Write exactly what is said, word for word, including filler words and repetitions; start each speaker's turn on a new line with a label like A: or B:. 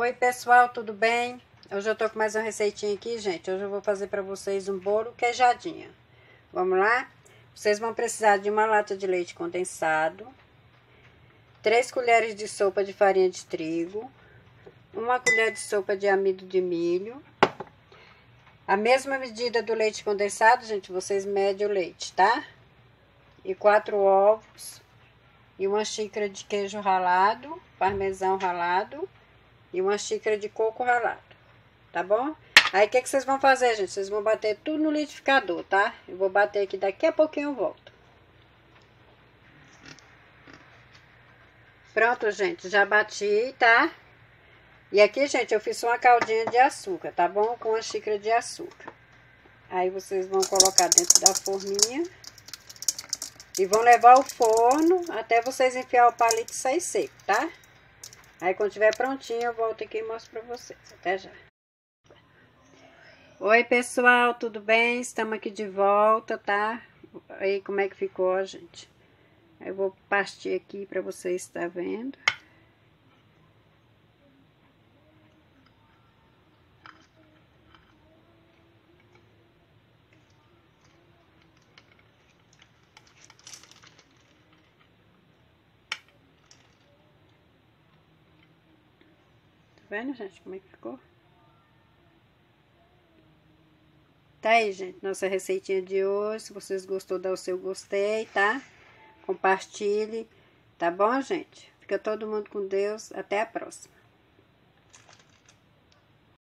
A: Oi pessoal, tudo bem? Hoje eu tô com mais uma receitinha aqui, gente. Hoje eu vou fazer pra vocês um bolo queijadinha. Vamos lá? Vocês vão precisar de uma lata de leite condensado, três colheres de sopa de farinha de trigo, uma colher de sopa de amido de milho, a mesma medida do leite condensado, gente, vocês medem o leite, tá? E quatro ovos, e uma xícara de queijo ralado, parmesão ralado, e uma xícara de coco ralado, tá bom? Aí, o que que vocês vão fazer, gente? Vocês vão bater tudo no liquidificador, tá? Eu vou bater aqui, daqui a pouquinho eu volto. Pronto, gente, já bati, tá? E aqui, gente, eu fiz uma caldinha de açúcar, tá bom? Com uma xícara de açúcar. Aí, vocês vão colocar dentro da forminha. E vão levar ao forno até vocês enfiar o palito e sair seco, tá? Aí, quando estiver prontinho, eu volto aqui e mostro pra vocês. Até já. Oi, pessoal, tudo bem? Estamos aqui de volta, tá? Aí, como é que ficou, gente? Eu vou partir aqui pra vocês estar vendo. Tá vendo, gente, como é que ficou? Tá aí, gente, nossa receitinha de hoje. Se vocês gostou, dá o seu gostei, tá? Compartilhe, tá bom, gente? Fica todo mundo com Deus. Até a próxima.